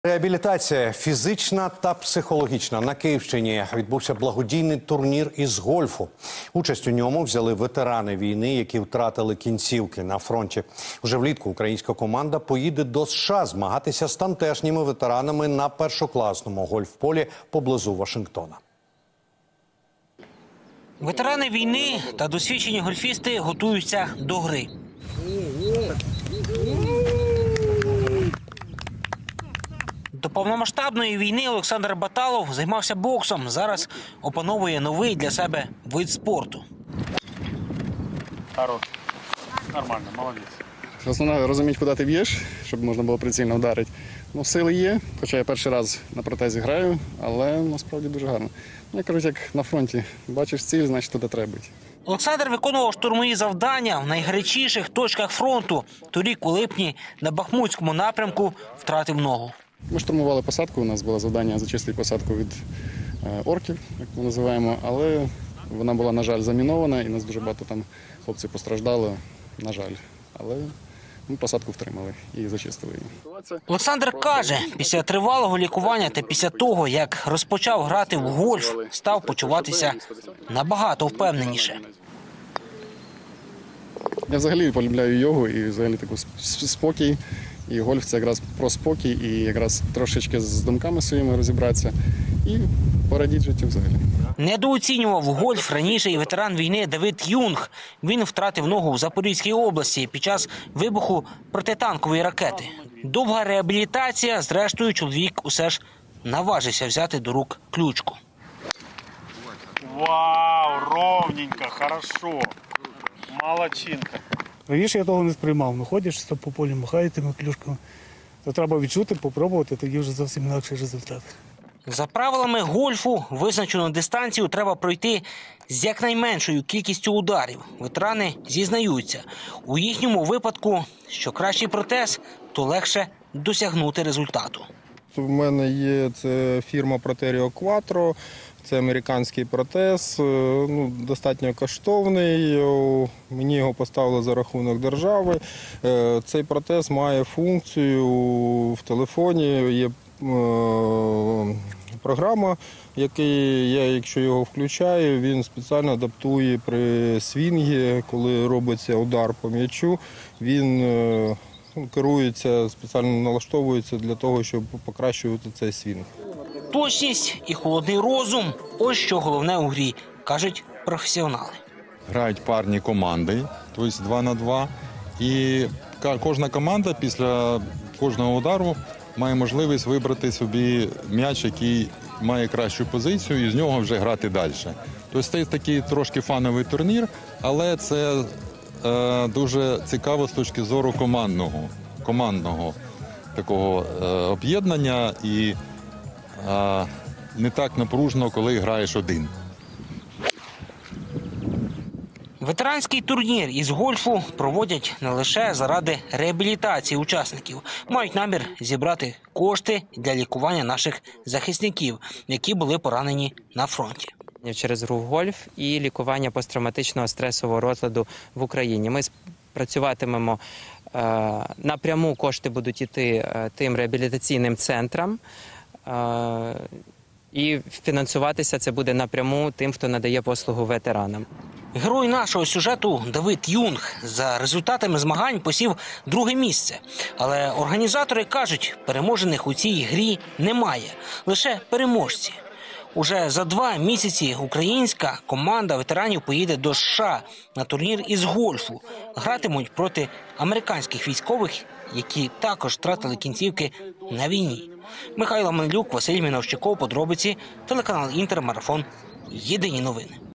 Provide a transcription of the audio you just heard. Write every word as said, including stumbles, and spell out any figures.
Реабілітація фізична та психологічна. На Київщині відбувся благодійний турнір із гольфу. Участь у ньому взяли ветерани війни, які втратили кінцівки на фронті. Уже влітку українська команда поїде до США змагатися з тамтешніми ветеранами на першокласному гольф-полі поблизу Вашингтона. Ветерани війни та досвідчені гольфісти готуються до гри. До повномасштабної війни Олександр Баталов займався боксом. Зараз опановує новий для себе вид спорту. Хорош. Нормально, молодець. Основне розуміти, куди ти б'єш, щоб можна було прицільно вдарити. Ну, сили є, хоча я перший раз на протезі граю, але насправді дуже гарно. Я кажу, як на фронті. Бачиш ціль, значить туди треба бути. Олександр виконував штурмові завдання в найгарячіших точках фронту. Торік у липні на Бахмутському напрямку втратив ногу. Ми штурмували посадку, у нас було завдання зачистити посадку від орків, як ми називаємо, але вона була, на жаль, замінована і нас дуже багато там хлопців постраждало, на жаль. Але ми посадку втримали і зачистили її. Олександр каже, після тривалого лікування та після того, як розпочав грати в гольф, став почуватися набагато впевненіше. Я взагалі полюбляю йогу і взагалі таку спокій. І гольф – це якраз про спокій і якраз трошечки з думками своїми розібратися і порадіти життю взагалі. Недооцінював гольф раніше і ветеран війни Давид Юнг. Він втратив ногу в Запорізькій області під час вибуху протитанкової ракети. Довга реабілітація, зрештою чоловік усе ж наважився взяти до рук ключку. Вау, ровненько, хорошо. Молодчинка. Раніше я того не сприймав. Ну, ходиш по полі, махають тими клюшками. То треба відчути, попробувати, тоді вже зовсім інакший результат. За правилами гольфу визначену дистанцію треба пройти з якнайменшою кількістю ударів. Ветерани зізнаються, у їхньому випадку, що кращий протез, то легше досягнути результату. У мене є це фірма Proterio Quattro, це американський протез, ну, достатньо коштовний, мені його поставили за рахунок держави. Цей протез має функцію в телефоні, є програма, яку я, якщо його включаю, він спеціально адаптує при свінгі, коли робиться удар по м'ячу, він керується, спеціально налаштовується для того, щоб покращувати цей свінг. Точність і холодний розум – ось що головне у грі, кажуть професіонали. Грають парні команди, тобто два на два, і кожна команда після кожного удару має можливість вибрати собі м'яч, який має кращу позицію, і з нього вже грати далі. Тобто це такий трошки фановий турнір, але це е, дуже цікаво з точки зору командного, командного такого е, об'єднання і е, не так напружно, коли граєш один. Ветеранський турнір із гольфу проводять не лише заради реабілітації учасників. Мають намір зібрати кошти для лікування наших захисників, які були поранені на фронті. Через гру в гольф і лікування посттравматичного стресового розладу в Україні. Ми працюватимемо напряму, кошти будуть йти тим реабілітаційним центрам. І фінансуватися це буде напряму тим, хто надає послугу ветеранам. Герой нашого сюжету Давид Юнг за результатами змагань посів друге місце. Але організатори кажуть, переможених у цій грі немає, лише переможці. Уже за два місяці українська команда ветеранів поїде до США на турнір із гольфу. Гратимуть проти американських військових, які також втратили кінцівки на війні. Михайло Манлюк, Василь Міновщиков, подробиці, телеканал Інтер, Марафон. Єдині новини.